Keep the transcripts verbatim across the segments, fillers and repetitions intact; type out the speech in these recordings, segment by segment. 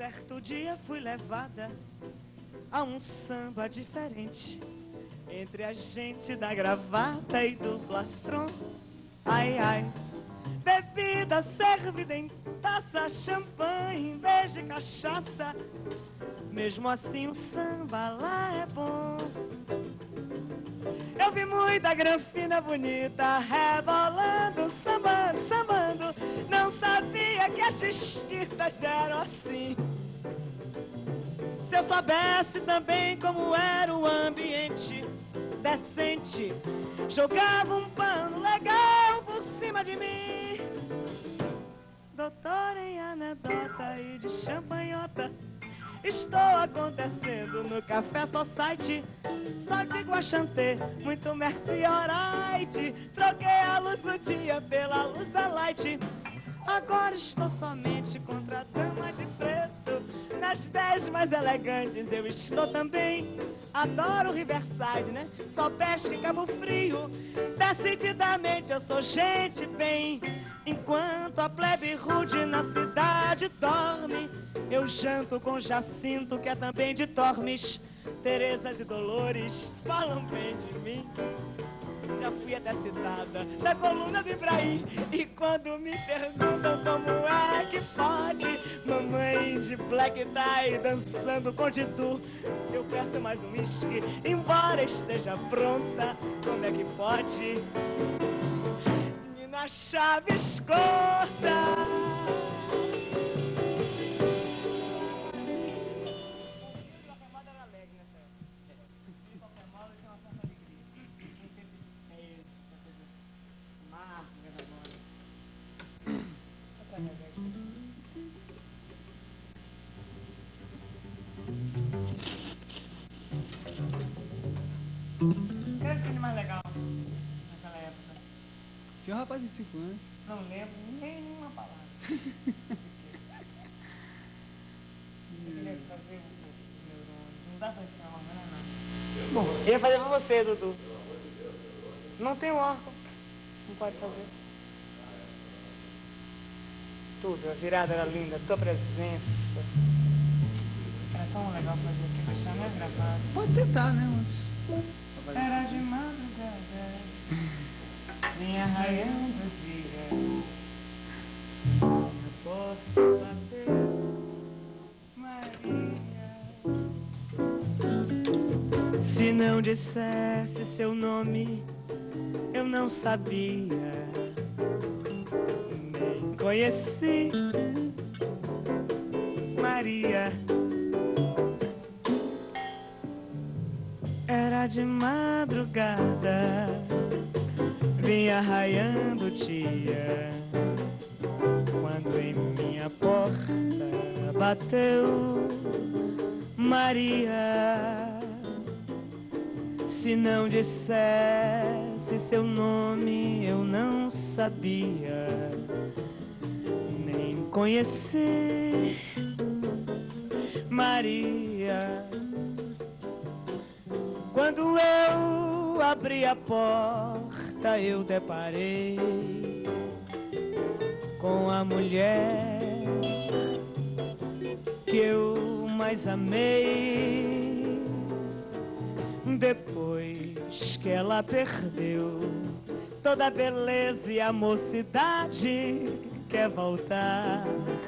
Certo dia fui levada a um samba diferente, entre a gente da gravata e do plastron. Ai, ai, bebida servida em taça, champanhe, beijo e cachaça. Mesmo assim o samba lá é bom. Eu vi muita granfina bonita rebolando, sambando, sambando. Não sabia que as distintas eram assim. Se eu soubesse também como era o ambiente decente, jogava um pano legal por cima de mim. Doutor em anedota e de champanhota, estou acontecendo no Café Society. Só de guaxantê, muito Merciorite. Troquei a luz do dia pela luz da light. Agora estou somente contra a dama de preto. Nas dez mais elegantes eu estou também. Adoro Riverside, né? Só pesca em Cabo Frio. Decididamente eu sou gente bem. Enquanto a plebe rude na cidade dorme, eu janto com Jacinto, que é também de Tormes. Tereza e Dolores falam bem de mim. Já fui até citada na coluna do Ibrahim. E quando me perguntam como é que pode mamãe de black tie dançando com Didu, eu peço mais um whisky, embora esteja pronta. Como é que pode? Nina Chaves corta. Quero filme mais legal naquela época. Tinha um rapaz de cinco anos. Não lembro nenhuma palavra. Eu queria fazer os neurônios. Não dá pra ensinar uma não. Bom, eu ia fazer pra você, Dudu. Não tem órgão. Não pode fazer. Tudo, a virada era linda, a tua presença. Era tão legal fazer aqui, mas já não é gravado. Pode tentar, né, mas... Era de madrugada, vinha raiando o dia. Na porta bateu Maria. Se não dissesse seu nome, eu não sabia. Nem conheci Maria. Era de madrugada, vinha raiando o dia, quando em minha porta bateu Maria. Se não dissesse seu nome, eu não sabia, nem conheci Maria. Quando eu abri a porta, eu deparei com a mulher que eu mais amei. Depois que ela perdeu toda a beleza e a mocidade, quer voltar.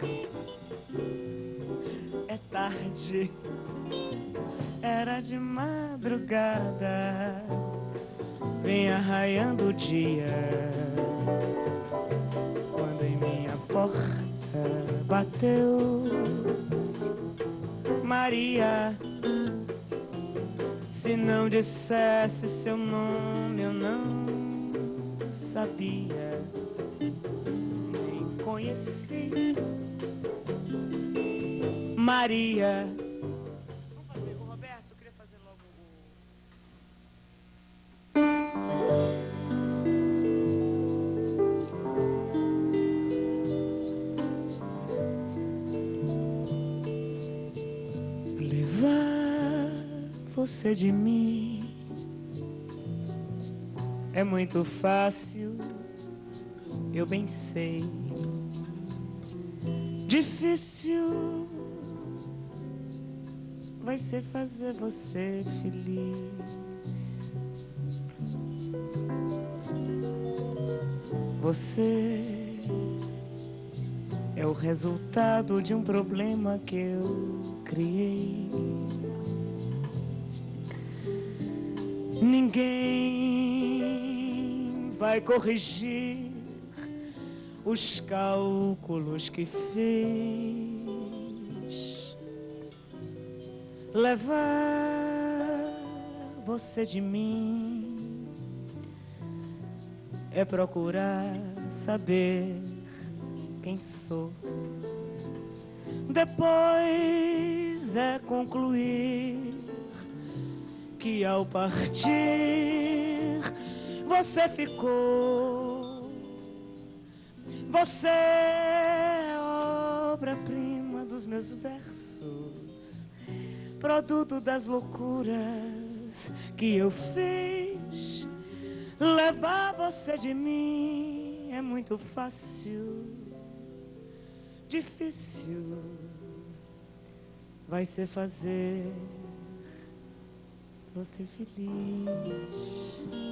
É tarde. Era de madrugada, vinha raiando o dia, quando em minha porta bateu Maria. Se não dissesse seu nome, eu não sabia, nem conheci Maria. Você de mim é muito fácil, eu bem sei. Difícil vai ser fazer você feliz. Você é o resultado de um problema que eu criei. Ninguém vai corrigir os cálculos que fez. Levar você de mim é procurar saber quem sou. Depois é concluir que ao partir você ficou. Você é obra-prima dos meus versos, produto das loucuras que eu fiz. Levar você de mim é muito fácil. Difícil vai ser fazer você feliz.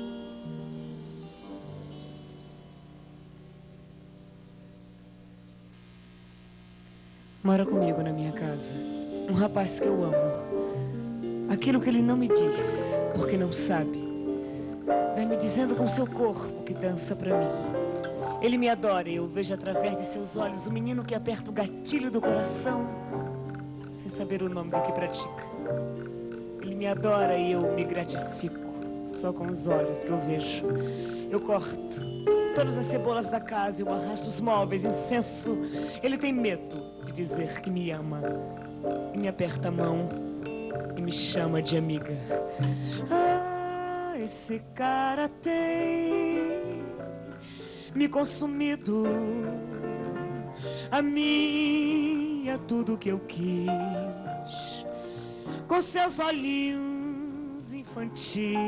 Mora comigo na minha casa um rapaz que eu amo. Aquilo que ele não me diz, porque não sabe, vai me dizendo com seu corpo que dança pra mim. Ele me adora e eu vejo através de seus olhos o menino que aperta o gatilho do coração sem saber o nome do que pratica. Ele me adora e eu me gratifico só com os olhos que eu vejo. Eu corto todas as cebolas da casa, eu arrasto os móveis, incenso. Ele tem medo de dizer que me ama e me aperta a mão e me chama de amiga. Ah, esse cara tem me consumido. A mim é tudo que eu quis. Com seus olhinhos infantis,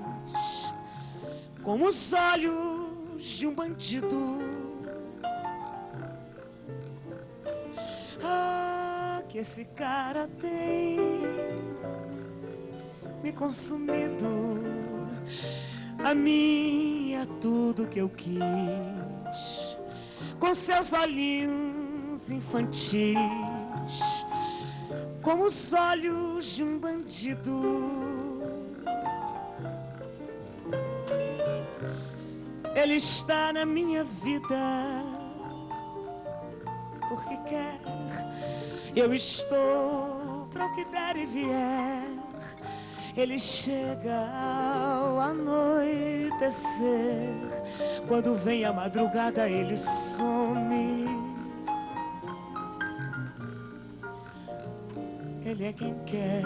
como os olhos de um bandido. Ah, que esse cara tem me consumido. A mim é tudo que eu quis. Com seus olhinhos infantis, como os olhos de um bandido. Ele está na minha vida porque quer. Eu estou para o que der e vier. Ele chega ao anoitecer. Quando vem a madrugada ele some. Ele é quem quer.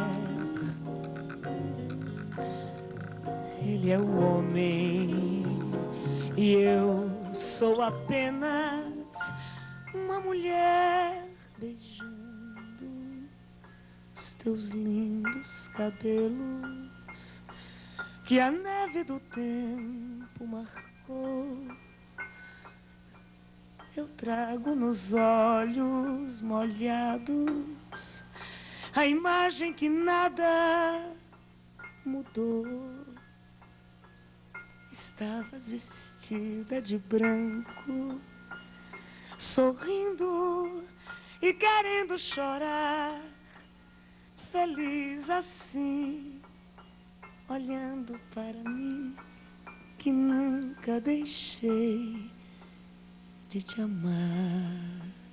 Ele é o homem e eu sou apenas uma mulher beijando os teus lindos cabelos que a neve do tempo marcou. Eu trago nos olhos molhados a imagem que nada mudou. Estavas vestida de branco, sorrindo e querendo chorar, feliz assim, olhando para mim, que nunca deixei de te amar.